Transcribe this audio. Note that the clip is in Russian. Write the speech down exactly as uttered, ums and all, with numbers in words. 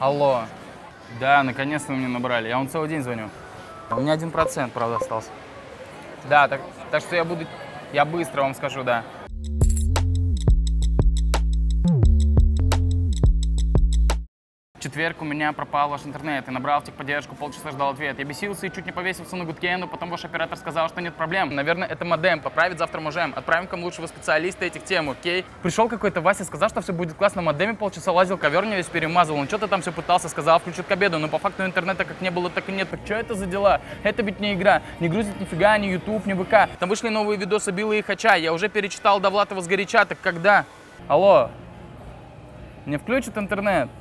Алло. Да, наконец-то вы мне набрали. Я вам целый день звоню. У меня один процент, правда, остался. Да, так, так что я буду... Я быстро вам скажу, да. В четверг у меня пропал ваш интернет. Я набрал в техподдержку, полчаса ждал ответ. Я бесился и чуть не повесился на гудке, но потом ваш оператор сказал, что нет проблем. Наверное, это модем. Поправить завтра можем. Отправим к вам лучшего специалиста этих тем, окей? Пришел какой-то Вася, сказал, что все будет классно. На модеме полчаса лазил, ковер не весь перемазал. Он что-то там все пытался, сказал, включит к обеду. Но по факту интернета как не было, так и нет. Так что это за дела? Это ведь не игра. Не грузит нифига, ни YouTube, ни ВК. Там вышли новые видосы Билла и Хача. Я уже перечитал Довлатова сгоряча. Так когда? Алло. Не включит интернет?